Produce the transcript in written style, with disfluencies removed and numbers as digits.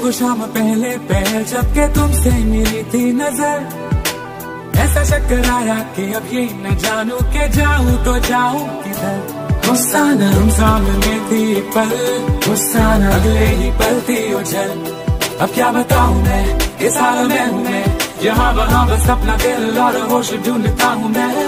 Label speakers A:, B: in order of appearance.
A: वो शाम पहले पहल जब के तुमसे मिली थी नजर, ऐसा चक्कर आया कि अब ये न जानू के जाऊं तो जाऊं किधर। हुस्साना तुम सामने थी पल, हुस्साना अगले ही पल थी उछल। अब क्या बताऊं मैं, इस हाल में हूँ मैं, यहाँ वहाँ बस अपना दिल और होश ढूंढता हूँ मैं।